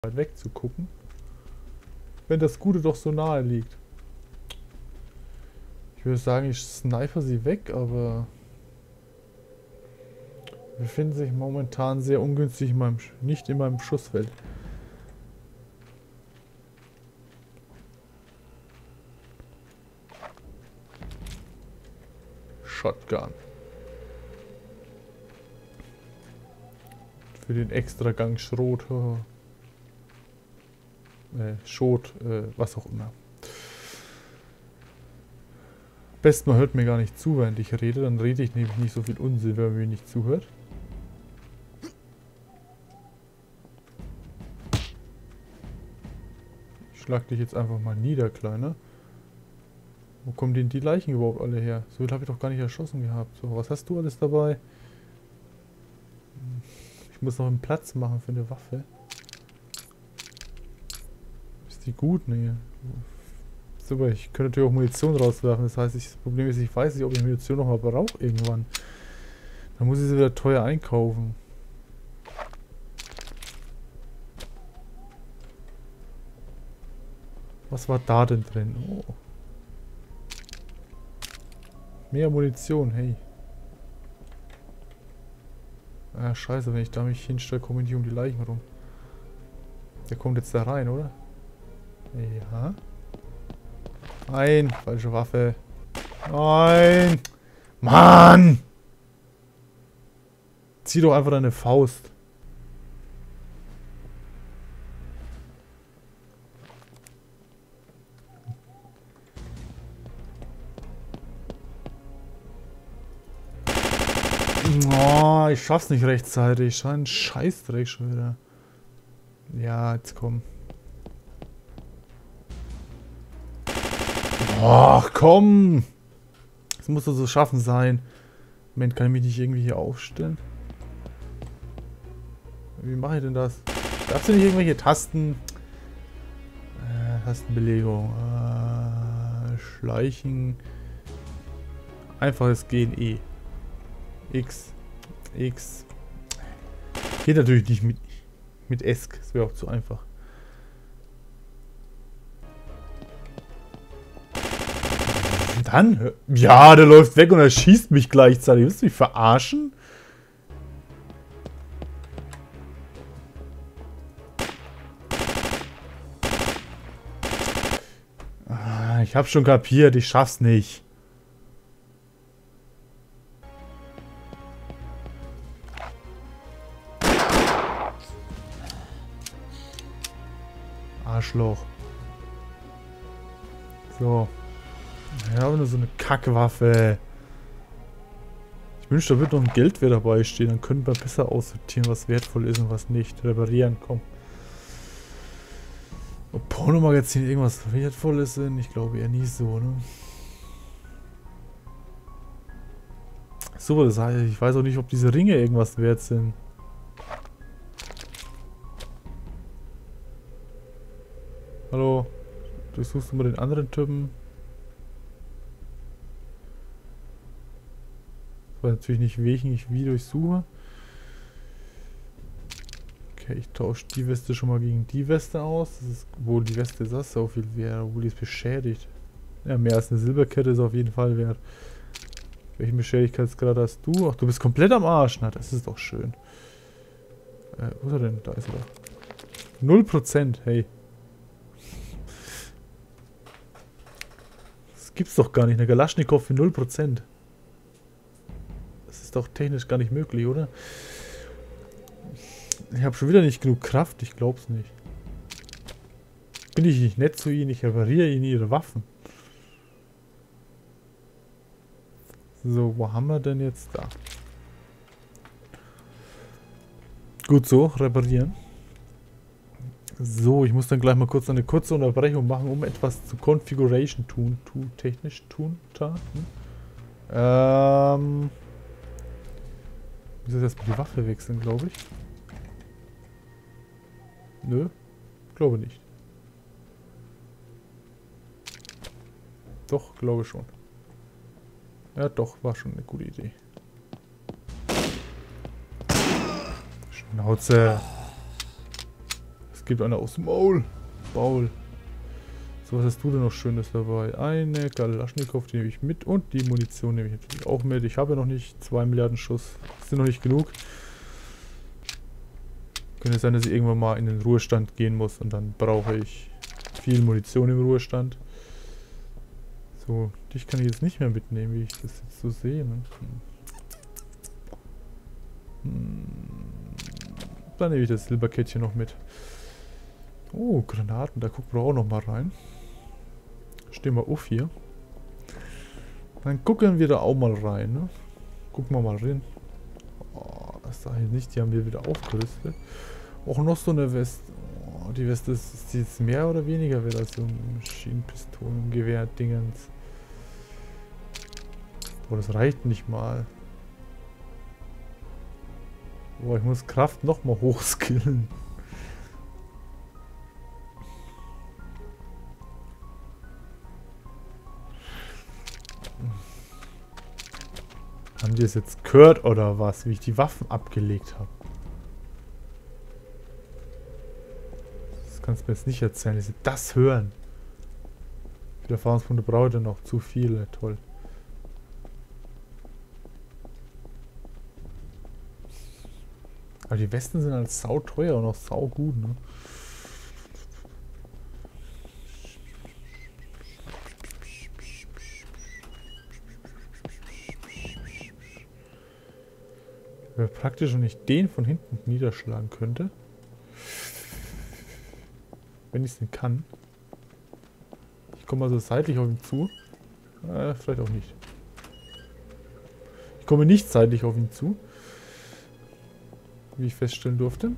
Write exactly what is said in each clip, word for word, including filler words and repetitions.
weit weg zu gucken, wenn das Gute doch so nahe liegt. Ich würde sagen, ich sniper sie weg, aber wir befinden sich momentan sehr ungünstig in meinem, nicht in meinem Schussfeld. Shotgun. Für den Extragang Schrot. Oh. Äh, Schrot, äh, was auch immer. Best, man hört mir gar nicht zu, während ich rede. Dann rede ich nämlich nicht so viel Unsinn, wenn man mir nicht zuhört. Ich schlag dich jetzt einfach mal nieder, Kleiner. Wo kommen denn die Leichen überhaupt alle her? So viel habe ich doch gar nicht erschossen gehabt. So, was hast du alles dabei? Ich muss noch einen Platz machen für eine Waffe. Ist die gut? Nee. Super, ich könnte natürlich auch Munition rauswerfen. Das heißt, ich, das Problem ist, ich weiß nicht, ob ich Munition noch mal brauche irgendwann. Dann muss ich sie wieder teuer einkaufen. Was war da denn drin? Oh. Mehr Munition, hey. Ah, scheiße, wenn ich da mich hinstelle, komme ich nicht um die Leichen rum. Der kommt jetzt da rein, oder? Ja. Nein, falsche Waffe. Nein! Mann! Zieh doch einfach deine Faust. Oh, ich schaff's nicht rechtzeitig. Schon ein Scheißdreck schon wieder. Ja, jetzt komm. Ach, komm! Das muss doch so schaffen sein. Moment, kann ich mich nicht irgendwie hier aufstellen? Wie mache ich denn das? Darfst du nicht irgendwelche Tasten? Äh, Tastenbelegung. Äh, Schleichen. Einfaches Gehen E. X. X. Geht natürlich nicht mit, mit Esk. Das wäre auch zu einfach. Dann? Ja, der läuft weg und er schießt mich gleichzeitig. Willst du mich verarschen? Ah, ich hab's schon kapiert. Ich schaff's nicht. Arschloch. So. Ich habe nur so eine Kackwaffe. Ich wünschte, da wird noch ein Geldwert dabei stehen. Dann können wir besser aussortieren, was wertvoll ist und was nicht. Reparieren, komm. Ob Pornomagazin irgendwas Wertvolles sind? Ich glaube eher nicht so, ne? Super, das heißt, ich weiß auch nicht, ob diese Ringe irgendwas wert sind. Hallo? Durchsuchst du mal den anderen Typen? Ich weiß natürlich nicht, welchen ich wie durchsuche. Okay, ich tausche die Weste schon mal gegen die Weste aus. Das ist wohl die Weste, ist das so viel wert, obwohl die ist beschädigt. Ja, mehr als eine Silberkette ist auf jeden Fall wert. Welchen Beschädigkeitsgrad hast du? Ach, du bist komplett am Arsch. Na, das ist doch schön. Äh, wo ist er denn? Da ist er doch. null Prozent, hey. Das gibt's doch gar nicht. Eine Galaschnikow für null Prozent. Das ist doch technisch gar nicht möglich, oder? Ich habe schon wieder nicht genug Kraft. Ich glaub's nicht. Bin ich nicht nett zu ihnen? Ich repariere ihnen ihre Waffen. So, wo haben wir denn jetzt da? Gut so, reparieren. So, ich muss dann gleich mal kurz eine kurze Unterbrechung machen, um etwas zu Configuration tun. Tu, technisch tun, taten. Ähm. Ich muss jetzt erstmal die Waffe wechseln, glaube ich. Nö, glaube nicht. Doch, glaube schon. Ja, doch, war schon eine gute Idee. Schnauze. Es gibt eine aus dem Maul. Baul. So, was hast du denn noch Schönes dabei? Eine Kalaschnikow, die nehme ich mit. Und die Munition nehme ich natürlich auch mit. Ich habe ja noch nicht zwei Milliarden Schuss. Das sind noch nicht genug. Könnte sein, dass ich irgendwann mal in den Ruhestand gehen muss. Und dann brauche ich viel Munition im Ruhestand. So, dich kann ich jetzt nicht mehr mitnehmen, wie ich das jetzt so sehe. Ne? Hm. Hm. Dann nehme ich das Silberkettchen noch mit. Oh, Granaten, da gucken wir auch noch mal rein. Stehen wir auf hier. Dann gucken wir da auch mal rein. Ne? Gucken wir mal rein. Oh, das sage ich nicht, die haben wir wieder aufgerüstet. Auch noch so eine Weste. Oh, die Weste ist, ist die jetzt mehr oder weniger wert als so ein Maschinenpistolen-Gewehr-Dingens. Oh, das reicht nicht mal. Boah, ich muss Kraft noch mal hochskillen. Haben die es jetzt gehört oder was? Wie ich die Waffen abgelegt habe? Das kannst du mir jetzt nicht erzählen, dass sie das hören. Wie viele Erfahrungspunkte brauche ich denn noch? Zu viele, toll. Aber die Westen sind halt sau teuer und auch sau gut, ne? Wäre praktisch, wenn ich den von hinten niederschlagen könnte. Wenn ich es denn kann. Ich komme also seitlich auf ihn zu. Äh, vielleicht auch nicht. Ich komme nicht seitlich auf ihn zu. Wie ich feststellen durfte.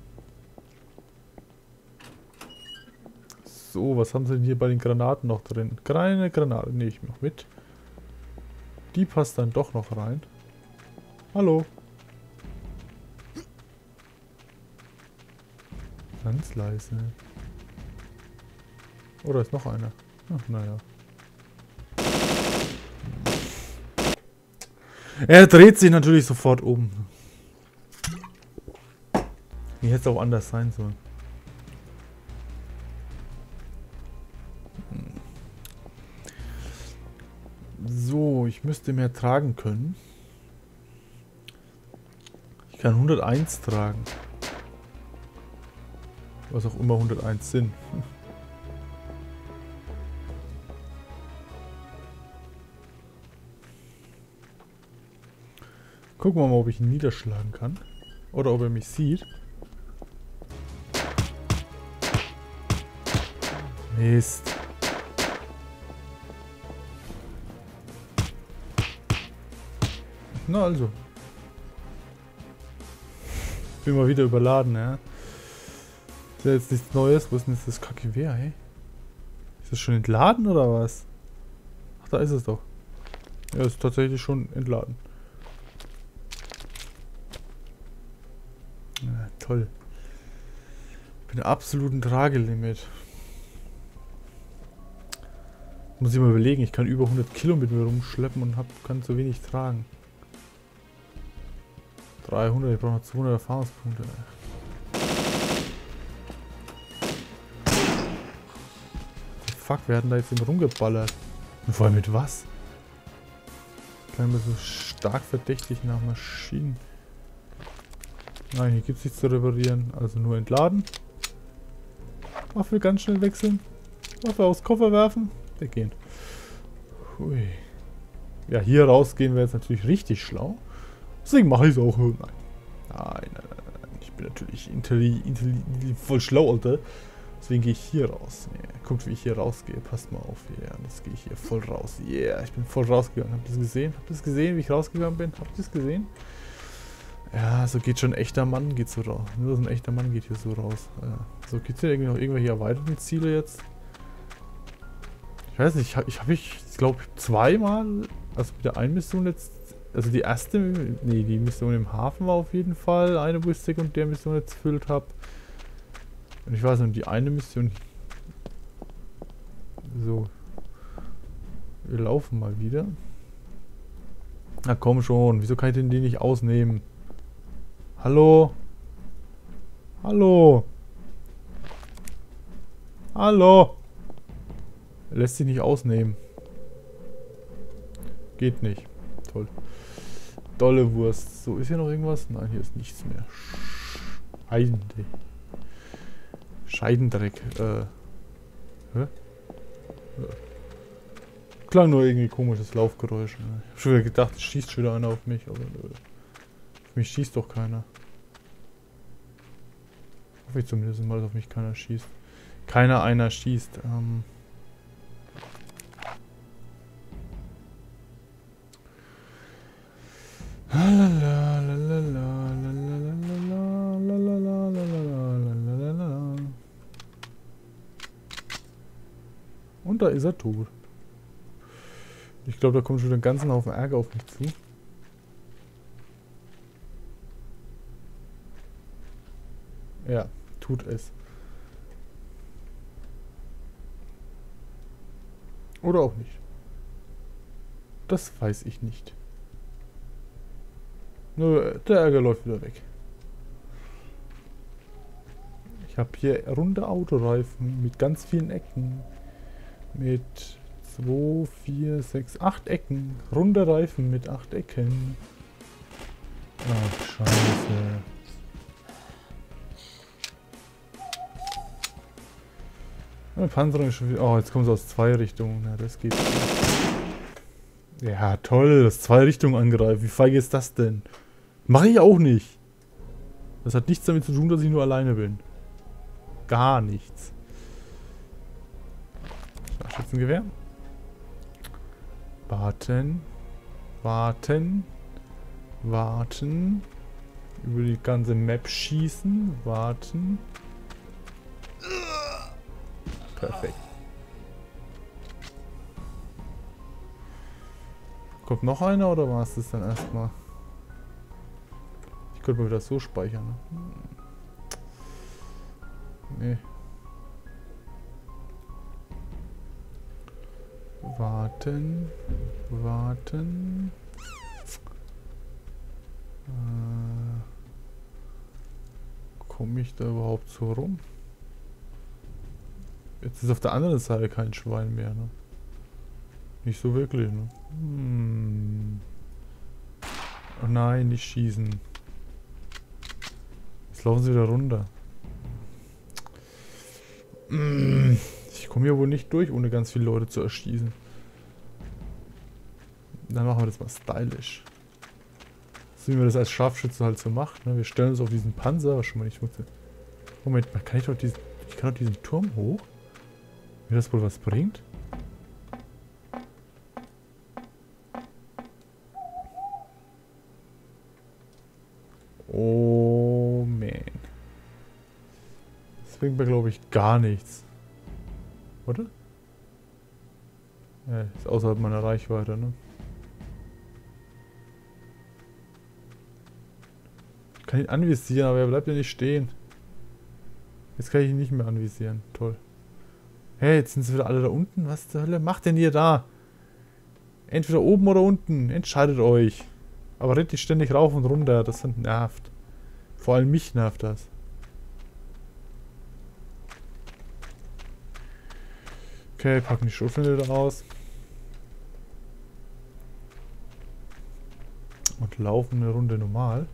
So, was haben sie denn hier bei den Granaten noch drin? Keine Granate nehme ich noch mit. Die passt dann doch noch rein. Hallo. Ganz leise. Oh, da ist noch einer. Ach, naja. Er dreht sich natürlich sofort um. Wie hätte es auch anders sein sollen. So, ich müsste mehr tragen können. Ich kann hunderteins tragen. Was auch immer hunderteins sind. Gucken wir mal, ob ich ihn niederschlagen kann. Oder ob er mich sieht. Mist. Na also. Bin mal wieder überladen, ja. Ist ja jetzt nichts Neues. Wo ist denn jetzt das Kacke-Wehr, ey? Ist das schon entladen oder was? Ach, da ist es doch. Ja, ist tatsächlich schon entladen. Ja, toll. Ich bin absoluten Tragelimit. Muss ich mal überlegen, ich kann über hundert Kilo mit mir rumschleppen und hab, kann zu wenig tragen. dreihundert, ich brauche noch zweihundert Erfahrungspunkte. Fuck, wir hatten da jetzt eben rumgeballert. Und vor allem mit was? Klang mir so stark verdächtig nach Maschinen. Nein, hier gibt es nichts zu reparieren. Also nur entladen. Waffe ganz schnell wechseln. Waffe aus Koffer werfen. Weggehen. Hui. Ja, hier rausgehen wäre jetzt natürlich richtig schlau. Deswegen mache ich es auch. Nein. Nein, nein, nein, nein. Ich bin natürlich intelli, intelli, voll schlau, Alter. Deswegen gehe ich hier raus. Yeah. Guckt, wie ich hier rausgehe. Passt mal auf. Ja, yeah. Jetzt gehe ich hier voll raus. Yeah, ich bin voll rausgegangen. Habt ihr das gesehen? Habt ihr das gesehen, wie ich rausgegangen bin? Habt ihr das gesehen? Ja, so geht schon ein echter Mann geht so raus. Nur so ein echter Mann geht hier so raus. Ja. So, gibt es hier irgendwie noch irgendwelche erweiterten Ziele jetzt? Ich weiß nicht, ich habe ich, hab ich glaube zweimal, also mit der einen Mission jetzt, also die erste, nee, die Mission im Hafen war auf jeden Fall eine, wo ich Sekundärmission jetzt gefüllt habe. Und ich weiß nicht, die eine Mission, so, wir laufen mal wieder. Na komm schon, wieso kann ich denn die nicht ausnehmen? Hallo? Hallo? Hallo! Lässt sich nicht ausnehmen. Geht nicht. Toll. Dolle Wurst. So, ist hier noch irgendwas? Nein, hier ist nichts mehr. Scheidendreck. Scheidendreck. Äh. Hä? Ja. Klang nur irgendwie komisches Laufgeräusch. Ne? Ich hab schon wieder gedacht, es schießt schon wieder einer auf mich, aber nö. Auf mich schießt doch keiner. Hoffe ich zumindest mal, dass auf mich keiner schießt. Keiner einer schießt. Ähm. Und da ist er tot. Ich glaube, da kommt schon einen ganzen Haufen Ärger auf mich zu. Ja, tut es. Oder auch nicht. Das weiß ich nicht. Nur der Ärger läuft wieder weg. Ich habe hier runde Autoreifen mit ganz vielen Ecken. Mit zwei, vier, sechs, acht Ecken. Runde Reifen mit acht Ecken. Ach, scheiße. Meine Panzerung ist schon wieder... Oh, jetzt kommt es aus zwei Richtungen. Ja, das geht nicht. Ja, toll. Das zwei Richtungen angreift. Wie feige ist das denn? Mache ich auch nicht. Das hat nichts damit zu tun, dass ich nur alleine bin. Gar nichts. Scharfschützengewehr. Warten. Warten. Warten. Über die ganze Map schießen. Warten. Perfekt. Kommt noch einer oder war es das dann erstmal? Ich könnte mal wieder so speichern. Ne? Nee. Warten. Warten. Äh, komme ich da überhaupt so rum? Jetzt ist auf der anderen Seite kein Schwein mehr, ne? Nicht so wirklich, ne? Hm. Oh nein, nicht schießen. Jetzt laufen sie wieder runter. Ich komme hier wohl nicht durch, ohne ganz viele Leute zu erschießen. Dann machen wir das mal stylisch. So wie man das als Scharfschütze halt so macht, ne? Wir stellen uns auf diesen Panzer, was schon mal nicht funktioniert. Moment, man kann ich doch diesen, ich kann doch diesen Turm hoch? Mir das wohl was bringt? Oh man. Das bringt mir, glaube ich, gar nichts. Oder? Ja, ist außerhalb meiner Reichweite, ne? Ich kann ihn anvisieren, aber er bleibt ja nicht stehen. Jetzt kann ich ihn nicht mehr anvisieren. Toll. Hey, jetzt sind sie wieder alle da unten. Was zur Hölle macht denn ihr da? Entweder oben oder unten. Entscheidet euch. Aber rennt nicht ständig rauf und runter. Das nervt. Vor allem mich nervt das. Okay, packen die Schrotflinte wieder aus. Und laufen eine Runde normal.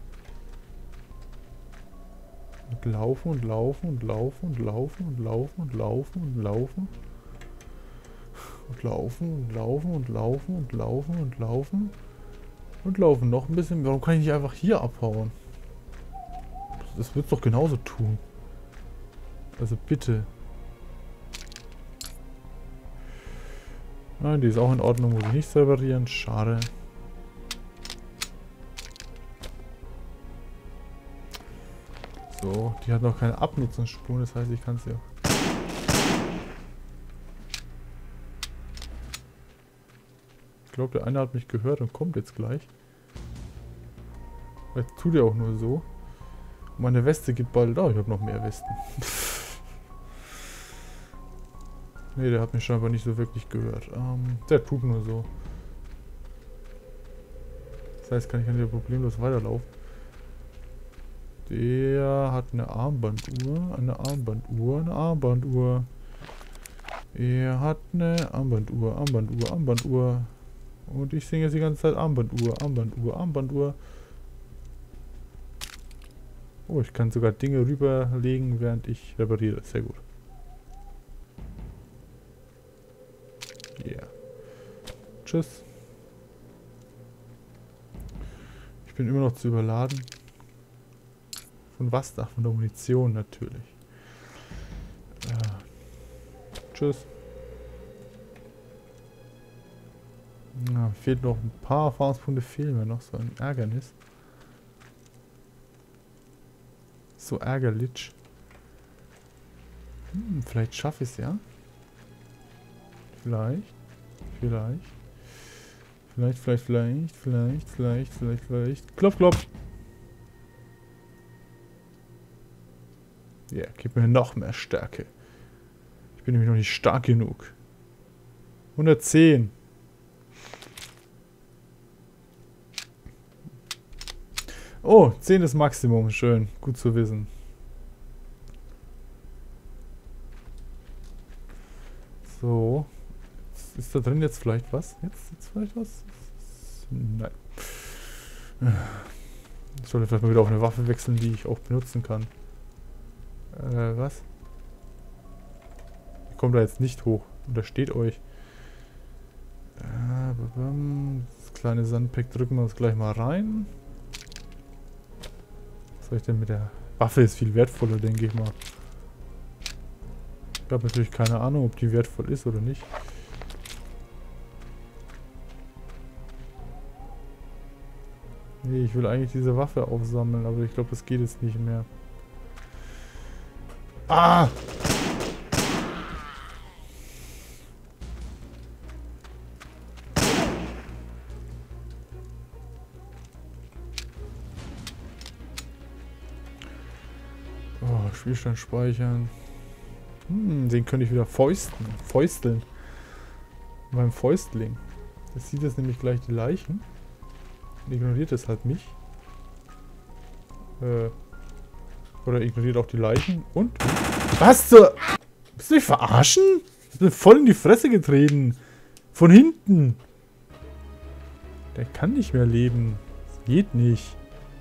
Und laufen und laufen und laufen und laufen und laufen und laufen und laufen. Und laufen und laufen und laufen und laufen und laufen. Und laufen noch ein bisschen. Warum kann ich nicht einfach hier abhauen? Das wird es doch genauso tun. Also bitte. Nein, die ist auch in Ordnung, muss ich nicht serverieren. Schade. So, die hat noch keine Abnutzungsspuren, das heißt, ich kann sie auch. Ich glaube, der eine hat mich gehört und kommt jetzt gleich. Vielleicht tut er auch nur so. Und meine Weste geht bald. Oh, ich habe noch mehr Westen. Ne, der hat mich scheinbar nicht so wirklich gehört. Ähm, der tut nur so. Das heißt, kann ich an dir problemlos weiterlaufen. Der hat eine Armbanduhr, eine Armbanduhr, eine Armbanduhr. Er hat eine Armbanduhr, Armbanduhr, Armbanduhr. Und ich singe jetzt die ganze Zeit Armbanduhr, Armbanduhr, Armbanduhr. Oh, ich kann sogar Dinge rüberlegen, während ich repariere. Sehr gut. Yeah. Tschüss. Ich bin immer noch zu überladen. Von was da? Von der Munition natürlich. Äh, tschüss. Na, fehlt noch ein paar Erfahrungspunkte, fehlen mir noch. So ein Ärgernis. So ärgerlich. Hm, vielleicht schaffe ich es ja. Vielleicht. Vielleicht. Vielleicht, vielleicht, vielleicht, vielleicht, vielleicht, vielleicht, vielleicht. Klopf, klopf. Ja, yeah, gib mir noch mehr Stärke. Ich bin nämlich noch nicht stark genug. hundertzehn. Oh, zehn ist Maximum. Schön. Gut zu wissen. So. Ist da drin jetzt vielleicht was? Jetzt, jetzt vielleicht was? Nein. Ich sollte vielleicht mal wieder auf eine Waffe wechseln, die ich auch benutzen kann. Äh, was? Ich komme da jetzt nicht hoch. Untersteht euch. Das kleine Sandpack drücken wir uns gleich mal rein. Was soll ich denn mit der Waffe? Ist viel wertvoller, denke ich mal. Ich habe natürlich keine Ahnung, ob die wertvoll ist oder nicht. Nee, ich will eigentlich diese Waffe aufsammeln, aber ich glaube, das geht jetzt nicht mehr. Ah! Oh, Spielstand speichern. Hm, den könnte ich wieder fäusten. Fäusteln. Beim Fäustling. Das sieht jetzt nämlich gleich die Leichen. Ignoriert es halt mich. Äh. Oder ignoriert auch die Leichen. Und? Was zur... Willst du mich verarschen? Ich bin voll in die Fresse getreten. Von hinten. Der kann nicht mehr leben. Das geht nicht.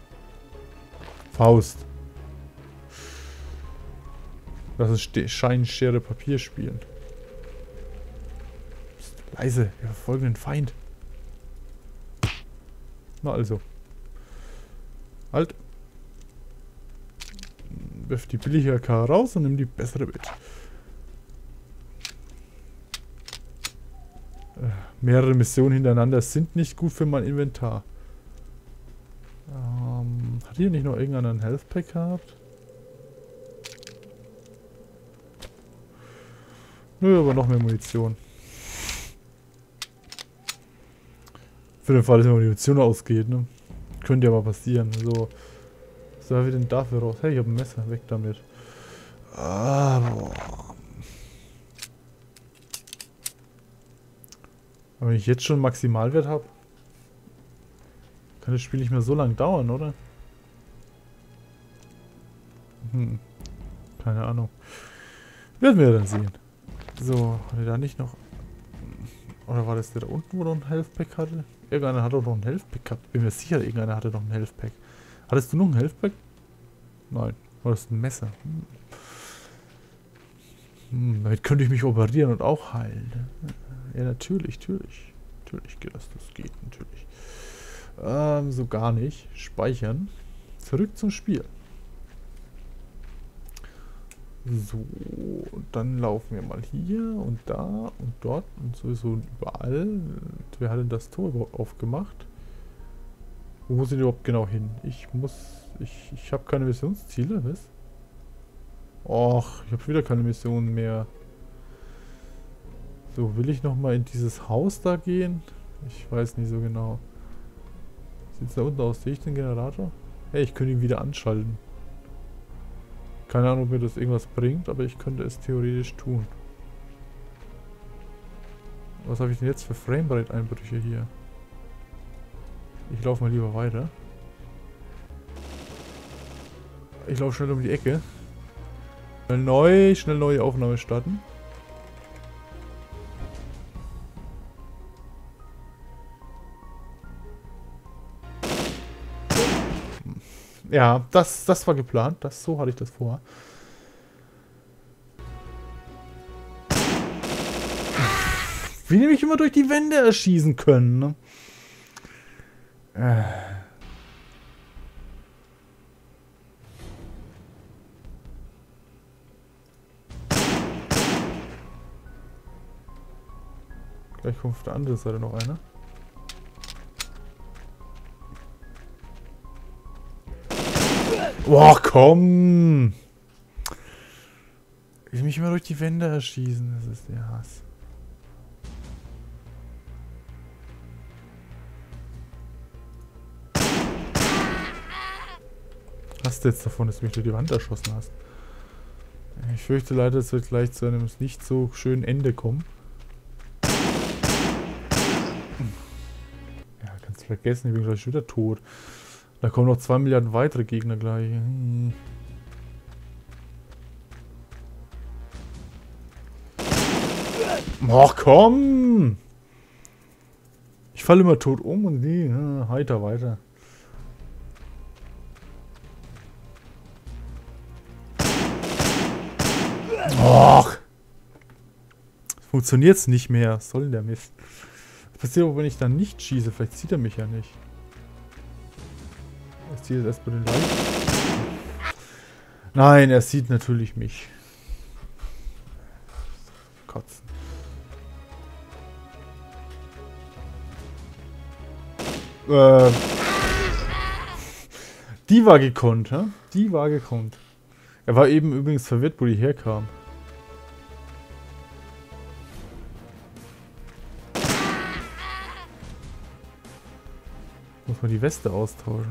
Faust. Lass uns Schein, Schere, Papier spielen. Psst, leise, wir verfolgen den Feind. Na also. Halt. Wirf die billige K raus und nimm die bessere mit. Äh, mehrere Missionen hintereinander sind nicht gut für mein Inventar. Ähm, hat hier nicht noch irgendeiner ein Health Pack gehabt? Nö, aber noch mehr Munition. Für den Fall, dass mir die Munition ausgeht, ne? Könnte ja mal passieren. So. Was haben wir denn dafür raus? Hey, ich habe ein Messer. Weg damit. Ah, boah. Aber wenn ich jetzt schon Maximalwert habe, kann das Spiel nicht mehr so lange dauern, oder? Hm. Keine Ahnung. Werden wir dann sehen. So, hatte da nicht noch... Oder war das der da unten, wo noch ein Health Pack hatte? Irgendeiner hat doch noch ein Health Pack gehabt. Bin mir sicher, irgendeiner hatte noch ein Health Pack. Hattest du noch ein Health Pack? Nein. War das ein Messer? Hm. Hm, damit könnte ich mich operieren und auch heilen. Ja, natürlich, natürlich. Natürlich geht das. Das geht natürlich. Ähm, so gar nicht. Speichern. Zurück zum Spiel. So, und dann laufen wir mal hier und da und dort und sowieso überall. Wer hat denn das Tor überhaupt aufgemacht? Wo muss ich überhaupt genau hin? Ich muss... Ich, ich habe keine Missionsziele, was? Och, ich habe wieder keine Missionen mehr. So, will ich nochmal in dieses Haus da gehen? Ich weiß nicht so genau. Sieht es da unten aus? Sehe ich den Generator? Hey, ich könnte ihn wieder anschalten. Keine Ahnung, ob mir das irgendwas bringt, aber ich könnte es theoretisch tun. Was habe ich denn jetzt für Framerate-Einbrüche hier? Ich laufe mal lieber weiter. Ich laufe schnell um die Ecke. Schnell neu, schnell neue Aufnahme starten. Ja, das, das war geplant. Das, so hatte ich das vor. Wie die mich immer durch die Wände erschießen können, ne? Äh. Gleich kommt auf der anderen Seite noch einer. Boah, komm! Ich mich immer durch die Wände erschießen, das ist der Hass. Was du jetzt davon, dass du mich durch die Wand erschossen hast? Ich fürchte leider, es wird gleich zu einem nicht so schönen Ende kommen. Ja, kannst du vergessen, ich bin gleich wieder tot. Da kommen noch zwei Milliarden weitere Gegner gleich. Hm. Och, komm! Ich falle immer tot um und die, ja, heiter weiter. Och! Funktioniert's nicht mehr. Was soll denn der Mist? Was passiert aber, wenn ich dann nicht schieße? Vielleicht sieht er mich ja nicht. Ich ziehe jetzt erstmal den Leicht. Nein, er sieht natürlich mich. Kotzen. Äh. Die war gekonnt, hä? Die war gekonnt. Er war eben übrigens verwirrt, wo die herkam. Muss man die Weste austauschen.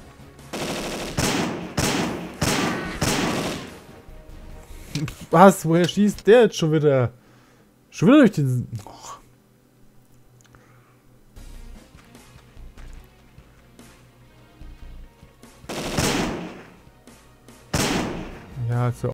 Was? Woher schießt der jetzt schon wieder? Schon wieder durch den... Och. Ja, zur